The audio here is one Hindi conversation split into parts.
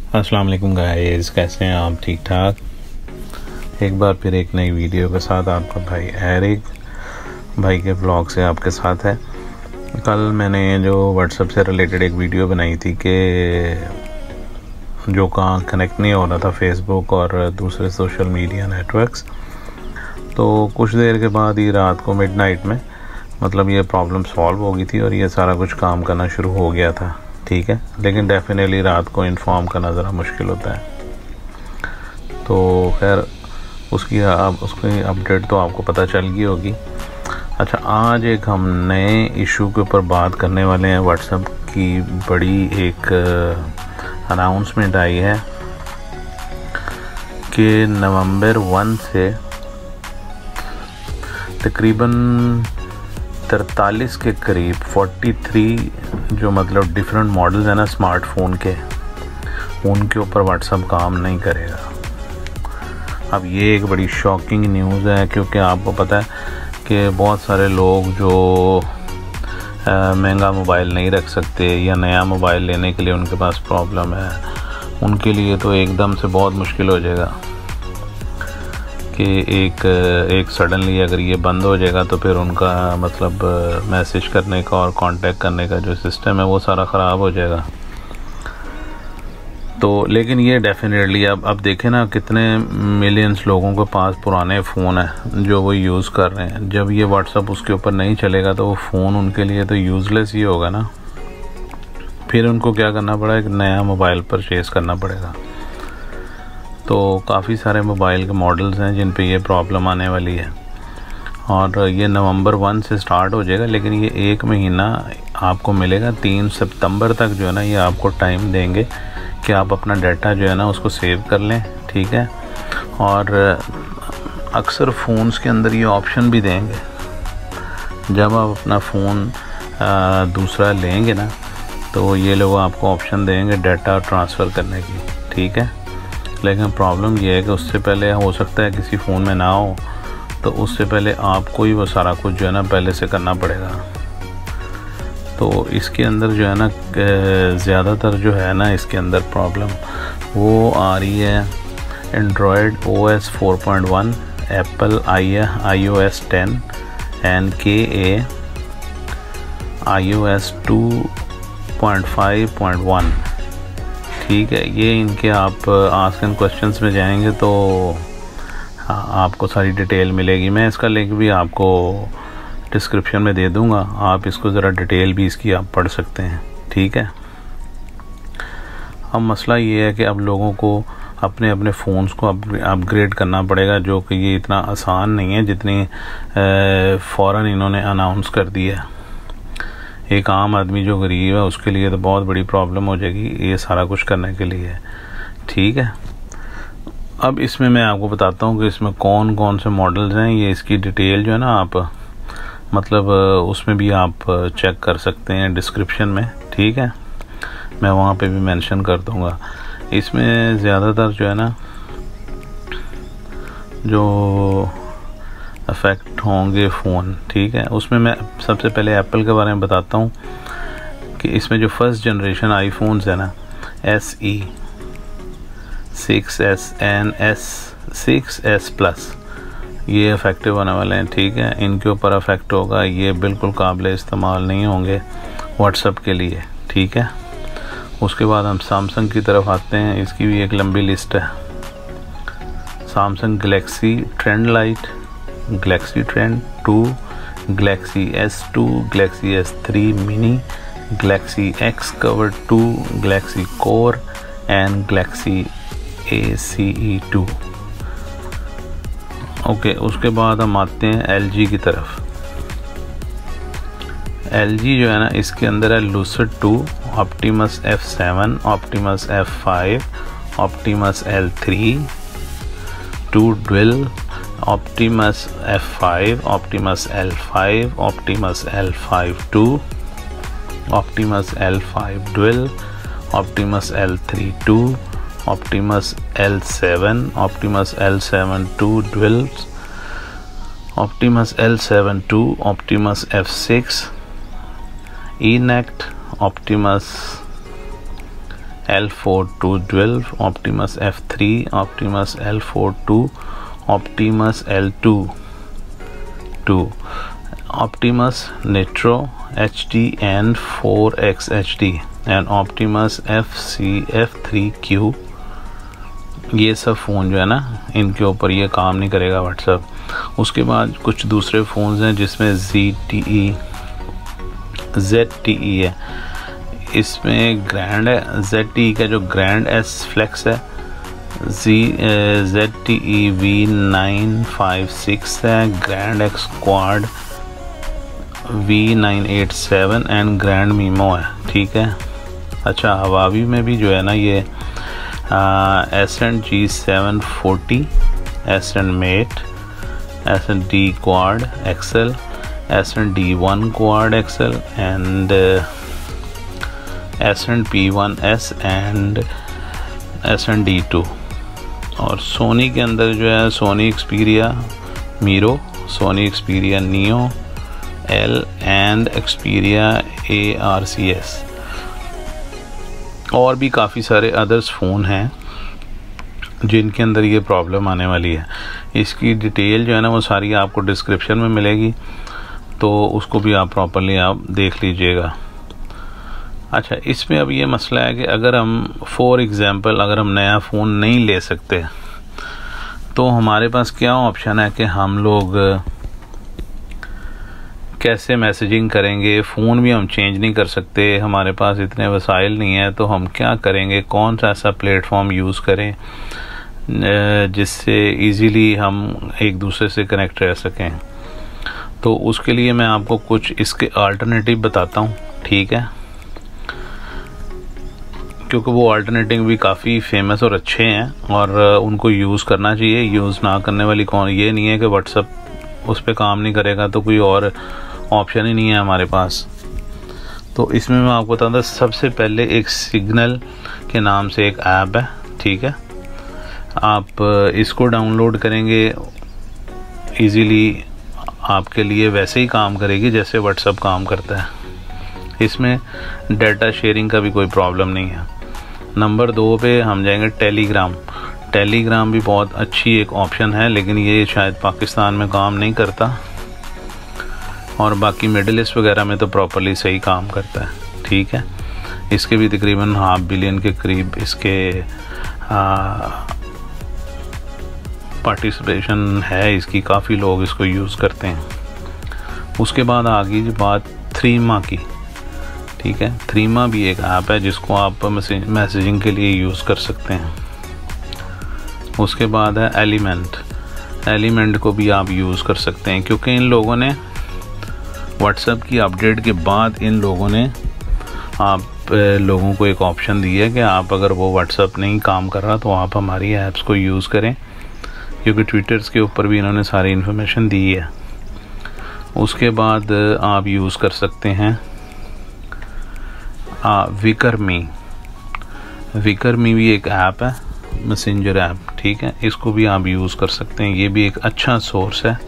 अस्सलाम वालेकुम गाइस, कैसे हैं आप? ठीक ठाक। एक बार फिर एक नई वीडियो के साथ आपका भाई एरिक भाई के ब्लॉग से आपके साथ है। कल मैंने जो व्हाट्सएप से रिलेटेड एक वीडियो बनाई थी कि जो कहाँ कनेक्ट नहीं हो रहा था फेसबुक और दूसरे सोशल मीडिया नेटवर्क्स, तो कुछ देर के बाद ही रात को मिडनाइट में मतलब ये प्रॉब्लम सॉल्व हो गई थी और ये सारा कुछ काम करना शुरू हो गया था। ठीक है, लेकिन डेफिनेटली रात को इन्फॉर्म करना ज़रा मुश्किल होता है। तो खैर उसकी अपडेट तो आपको पता चल गई होगी। अच्छा, आज एक हम नए इशू के ऊपर बात करने वाले हैं। व्हाट्सएप की बड़ी एक अनाउंसमेंट आई है कि नवंबर 1 से तकरीबन 43 के करीब 43 जो मतलब डिफरेंट मॉडल्स हैं ना स्मार्टफोन के, उनके ऊपर व्हाट्सएप काम नहीं करेगा। अब ये एक बड़ी शॉकिंग न्यूज़ है, क्योंकि आपको पता है कि बहुत सारे लोग जो महंगा मोबाइल नहीं रख सकते या नया मोबाइल लेने के लिए उनके पास प्रॉब्लम है, उनके लिए तो एकदम से बहुत मुश्किल हो जाएगा कि एक सडनली अगर ये बंद हो जाएगा तो फिर उनका मतलब मैसेज करने का और कांटेक्ट करने का जो सिस्टम है वो सारा ख़राब हो जाएगा। तो लेकिन ये डेफिनेटली अब देखें ना, कितने मिलियंस लोगों के पास पुराने फ़ोन हैं जो वो यूज़ कर रहे हैं। जब ये व्हाट्सएप उसके ऊपर नहीं चलेगा तो वो फ़ोन उनके लिए तो यूज़लेस ही होगा ना। फिर उनको क्या करना पड़ेगा, एक नया मोबाइल परचेज़ करना पड़ेगा। तो काफ़ी सारे मोबाइल के मॉडल्स हैं जिन पे ये प्रॉब्लम आने वाली है और ये नवंबर 1 से स्टार्ट हो जाएगा। लेकिन ये एक महीना आपको मिलेगा, 3 सितंबर तक जो है ना ये आपको टाइम देंगे कि आप अपना डाटा जो है ना उसको सेव कर लें। ठीक है, और अक्सर फ़ोन्स के अंदर ये ऑप्शन भी देंगे, जब आप अपना फ़ोन दूसरा लेंगे ना तो ये लोग आपको ऑप्शन देंगे डाटा ट्रांसफ़र करने की। ठीक है, लेकिन प्रॉब्लम ये है कि उससे पहले हो सकता है किसी फ़ोन में ना हो, तो उससे पहले आपको ही वो सारा कुछ जो है ना पहले से करना पड़ेगा। तो इसके अंदर जो है ना ज़्यादातर जो है ना इसके अंदर प्रॉब्लम वो आ रही है Android OS 4.1, Apple iOS 10 NKA iOS 2.5.1। ठीक है, ये इनके आप आस्क एंड क्वेश्चंस में जाएंगे तो आपको सारी डिटेल मिलेगी। मैं इसका लिंक भी आपको डिस्क्रिप्शन में दे दूंगा, आप इसको ज़रा डिटेल भी इसकी आप पढ़ सकते हैं। ठीक है, अब मसला ये है कि अब लोगों को अपने अपने फ़ोन्स को अपग्रेड करना पड़ेगा, जो कि ये इतना आसान नहीं है जितनी फ़ौरन इन्होंने अनाउंस कर दी है। एक आम आदमी जो गरीब है उसके लिए तो बहुत बड़ी प्रॉब्लम हो जाएगी ये सारा कुछ करने के लिए। ठीक है, अब इसमें मैं आपको बताता हूँ कि इसमें कौन कौन से मॉडल्स हैं। ये इसकी डिटेल जो है ना आप मतलब उसमें भी आप चेक कर सकते हैं डिस्क्रिप्शन में। ठीक है, मैं वहाँ पे भी मेंशन कर दूँगा। इसमें ज़्यादातर जो है ना जो अफेक्ट होंगे फ़ोन, ठीक है, उसमें मैं सबसे पहले एप्पल के बारे में बताता हूँ कि इसमें जो फर्स्ट जनरेशन आईफोन्स है ना SE 6s NS 6s plus, ये अफेक्टिव होने वाले हैं। ठीक है, इनके ऊपर अफेक्ट होगा, ये बिल्कुल काबिल इस्तेमाल नहीं होंगे व्हाट्सएप के लिए। ठीक है, उसके बाद हम सैमसंग की तरफ आते हैं। इसकी भी एक लंबी लिस्ट है। Samsung Galaxy trend lite, Galaxy trend 2, Galaxy S2, Galaxy S3 mini, Galaxy X cover 2, Galaxy core and Galaxy ACE 2। Okay, उसके बाद हम आते हैं LG की तरफ। LG जो है ना इसके अंदर है Lucid 2, Optimus F7, Optimus F5, Optimus L3, 2 dual, Optimus F5, Optimus L5, Optimus L5 2, Optimus L5 dual, Optimus L3 2, Optimus L7, Optimus L7 2 duals, Optimus L7 2, Optimus F6, ENECT, Optimus L4212, Optimus F3, Optimus L42, Optimus L22, Optimus Nitro HD and 4X HD and Optimus F3Q। ये सब फ़ोन जो है ना, इनके ऊपर ये काम नहीं करेगा व्हाट्सएप। उसके बाद कुछ दूसरे फ़ोन्स हैं जिसमें ZTE है, इसमें ग्रैंड है। ZTE का जो ग्रैंड S फ्लेक्स है, ZTE V956 है, Grand X quad V987 and Grand Memo है, ठीक है। अच्छा, हवावी में भी जो है ना ये SNG740, SN Mate, SND Quad XL, SND1 Quad XL and SNP1S and SND2। और सोनी के अंदर जो है Sony Xperia Miro, Sony Xperia Neo L and Xperia ARCS, और भी काफ़ी सारे अदर्स फ़ोन हैं जिनके अंदर ये प्रॉब्लम आने वाली है। इसकी डिटेल जो है ना वो सारी आपको डिस्क्रिप्शन में मिलेगी, तो उसको भी आप प्रॉपरली आप देख लीजिएगा। अच्छा, इसमें अब ये मसला है कि अगर हम फॉर एग्ज़ाम्पल अगर हम नया फ़ोन नहीं ले सकते तो हमारे पास क्या ऑप्शन है कि हम लोग कैसे मैसेजिंग करेंगे। फ़ोन भी हम चेंज नहीं कर सकते, हमारे पास इतने वसाइल नहीं है, तो हम क्या करेंगे, कौन सा ऐसा प्लेटफॉर्म यूज़ करें जिससे इजीली हम एक दूसरे से कनेक्ट रह सकें। तो उसके लिए मैं आपको कुछ इसके अल्टरनेटिव बताता हूँ, ठीक है, क्योंकि वो अल्टरनेटिव भी काफ़ी फेमस और अच्छे हैं और उनको यूज़ करना चाहिए। यूज़ ना करने वाली कौन, ये नहीं है कि व्हाट्सएप उस पर काम नहीं करेगा तो कोई और ऑप्शन ही नहीं है हमारे पास। तो इसमें मैं आपको बताता हूँ, सबसे पहले एक सिग्नल के नाम से एक ऐप है, ठीक है। आप इसको डाउनलोड करेंगे, इजीली आपके लिए वैसे ही काम करेगी जैसे व्हाट्सएप काम करता है। इसमें डाटा शेयरिंग का भी कोई प्रॉब्लम नहीं है। नंबर 2 पे हम जाएंगे टेलीग्राम। टेलीग्राम भी बहुत अच्छी एक ऑप्शन है, लेकिन ये शायद पाकिस्तान में काम नहीं करता, और बाकी मिडिल ईस्ट वगैरह में तो प्रॉपरली सही काम करता है, ठीक है। इसके भी तकरीबन 500 बिलियन के करीब इसके पार्टिसिपेशन है, इसकी काफ़ी लोग इसको यूज़ करते हैं। उसके बाद आ गई बात थ्रीमा की, ठीक है। थ्रीमा भी एक ऐप है जिसको आप मैसेजिंग के लिए यूज़ कर सकते हैं। उसके बाद है एलिमेंट को भी आप यूज़ कर सकते हैं, क्योंकि इन लोगों ने व्हाट्सएप की अपडेट के बाद इन लोगों ने आप लोगों को एक ऑप्शन दी है कि आप अगर वो व्हाट्सएप नहीं काम कर रहा तो आप हमारी ऐप्स को यूज़ करें, क्योंकि ट्विटर्स के ऊपर भी इन्होंने सारी इन्फॉर्मेशन दी है। उसके बाद आप यूज़ कर सकते हैं विकरमी भी एक ऐप है, मैसेंजर ऐप, ठीक है। इसको भी आप यूज़ कर सकते हैं, ये भी एक अच्छा सोर्स है।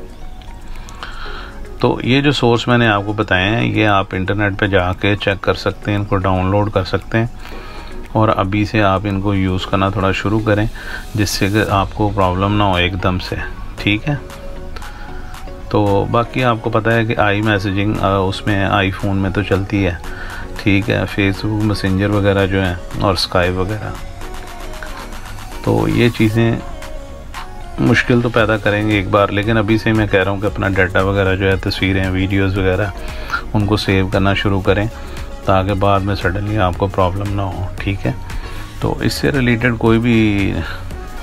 तो ये जो सोर्स मैंने आपको बताए हैं ये आप इंटरनेट पे जाके चेक कर सकते हैं, इनको डाउनलोड कर सकते हैं, और अभी से आप इनको यूज़ करना थोड़ा शुरू करें जिससे कि आपको प्रॉब्लम ना हो एकदम से, ठीक है। तो बाकी आपको पता है कि आई मैसेजिंग उसमें आईफोन में तो चलती है, ठीक है, फेसबुक मैसेंजर वगैरह जो है और स्काइप वगैरह। तो ये चीज़ें मुश्किल तो पैदा करेंगे एक बार, लेकिन अभी से मैं कह रहा हूँ कि अपना डाटा वगैरह जो है, तस्वीरें, वीडियोस वगैरह, उनको सेव करना शुरू करें ताकि बाद में सडनली आपको प्रॉब्लम ना हो, ठीक है। तो इससे रिलेटेड कोई भी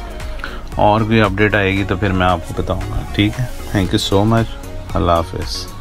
और कोई अपडेट आएगी तो फिर मैं आपको बताऊँगा, ठीक है। थैंक यू सो मच, अल्लाह हाफ़िज़।